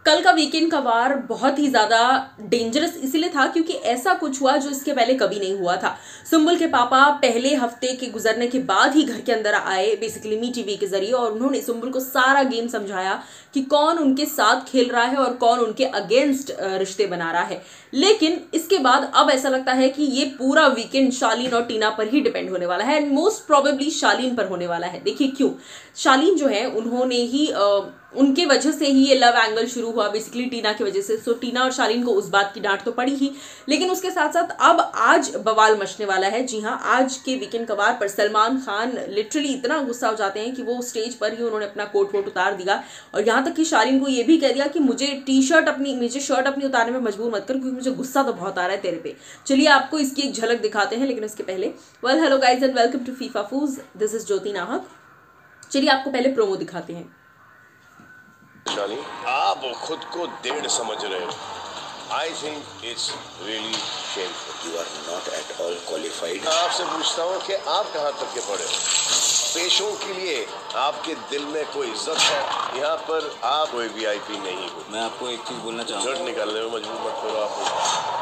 कल का वीकेंड का वार बहुत ही ज्यादा डेंजरस इसलिए था क्योंकि ऐसा कुछ हुआ जो इसके पहले कभी नहीं हुआ था। सुंबुल के पापा पहले हफ्ते के गुजरने के बाद ही घर के अंदर आए बेसिकली मी टीवी के जरिए, और उन्होंने सुंबुल को सारा गेम समझाया कि कौन उनके साथ खेल रहा है और कौन उनके अगेंस्ट रिश्ते बना रहा है। लेकिन इसके बाद अब ऐसा लगता है कि ये पूरा वीकेंड शालीन और टीना पर ही डिपेंड होने वाला है, एंड मोस्ट प्रोबेबली शालीन पर होने वाला है। देखिए क्यों, शालीन जो है उन्होंने ही उनके वजह से ही ये लव एंगल शुरू हुआ बेसिकली टीना की वजह से। सो टीना और शालीन को उस बात की डांट तो पड़ी ही, लेकिन उसके साथ साथ अब आज बवाल मचने वाला है। जी हाँ, आज के वीकेंड कवार पर सलमान खान लिटरली इतना गुस्सा हो जाते हैं कि वो स्टेज पर ही उन्होंने अपना कोट वोट उतार दिया, और यहाँ तक कि शालीन को ये भी कह दिया कि मुझे शर्ट अपनी उतारने में मजबूर मत कर क्योंकि मुझे गुस्सा तो बहुत आ रहा है तेरे पे। चलिए आपको इसकी एक झलक दिखाते हैं, लेकिन उसके पहले hello guys and welcome to फीफा फूज, दिस इज ज्योति नाहक। चलिए आपको पहले प्रोमो दिखाते हैं। शालीन, आप खुद को डेढ़ समझ रहे हो। I think it's really shameful. You are not at all qualified. आपसे पूछता हूँ कि आप कहाँ तक के पढ़े हो? पेशों के लिए आपके दिल में कोई इज्जत है? यहाँ पर आप कोई वीआईपी नहीं हो। मैं आपको एक चीज बोलना चाहूँगा, शर्ट निकालने में मजबूर मत करो आप।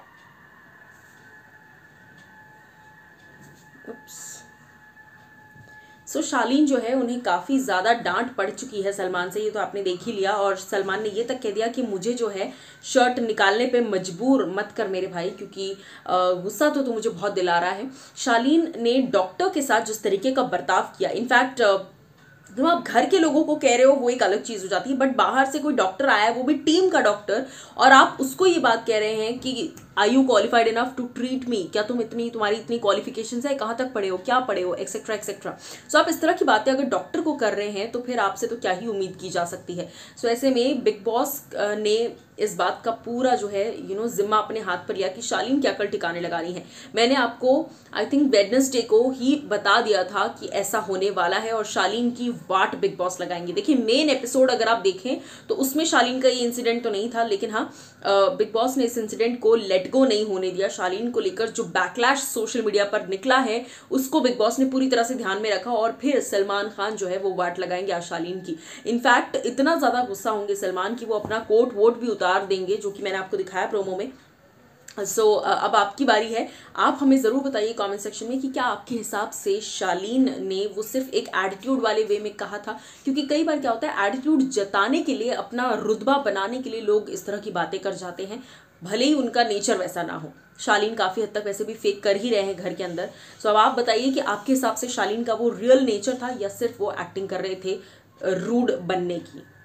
सो शालीन जो है उन्हें काफ़ी ज़्यादा डांट पड़ चुकी है सलमान से, ये तो आपने देख ही लिया, और सलमान ने ये तक कह दिया कि मुझे जो है शर्ट निकालने पे मजबूर मत कर मेरे भाई, क्योंकि गुस्सा तो मुझे बहुत दिला रहा है। शालीन ने डॉक्टर के साथ जिस तरीके का बर्ताव किया, इनफैक्ट जब आप घर के लोगों को कह रहे हो वो एक अलग चीज़ हो जाती है, बट बाहर से कोई डॉक्टर आया है, वो भी टीम का डॉक्टर, और आप उसको ये बात कह रहे हैं कि are you qualified enough to treat me, क्या तुम्हारी इतनी क्वालिफिकेशंस है, कहाँ तक पढ़े हो, क्या पढ़े हो, एक्सेट्रा एक्सेट्रा। सो आप इस तरह की बातें अगर डॉक्टर को कर रहे हैं तो फिर आपसे तो क्या ही उम्मीद की जा सकती है। सो ऐसे में बिग बॉस ने इस बात का पूरा जो है जिम्मा अपने हाथ पर लिया कि शालीन क्या कल ठिकाने लगा रही है। मैंने आपको आई थिंक वेडनेसडे को ही बता दिया था कि ऐसा होने वाला है, और शालीन की वाट बिग बॉस लगाएंगे। देखिए मेन एपिसोड अगर आप देखें तो उसमें शालीन का ये इंसिडेंट तो नहीं था, लेकिन हाँ बिग बॉस ने इस इंसिडेंट को लेट गो नहीं होने दिया। शालीन को लेकर जो बैकलैश सोशल मीडिया पर निकला है उसको बिग बॉस ने पूरी तरह से ध्यान में रखा, और फिर सलमान खान जो है वो वाट लगाएंगे आज शालीन की। इनफैक्ट इतना ज्यादा गुस्सा होंगे सलमान की वो अपना कोट वोट भी उतार देंगे, जो कि मैंने आपको दिखाया प्रोमो में। अब आपकी बारी है, आप हमें ज़रूर बताइए कमेंट सेक्शन में कि क्या आपके हिसाब से शालीन ने वो सिर्फ एक एटीट्यूड वाले वे में कहा था, क्योंकि कई बार क्या होता है एटीट्यूड जताने के लिए, अपना रुतबा बनाने के लिए लोग इस तरह की बातें कर जाते हैं, भले ही उनका नेचर वैसा ना हो। शालीन काफ़ी हद तक वैसे भी फेक कर ही रहे हैं घर के अंदर। सो अब आप बताइए कि आपके हिसाब से शालीन का वो रियल नेचर था या सिर्फ वो एक्टिंग कर रहे थे रूड बनने की।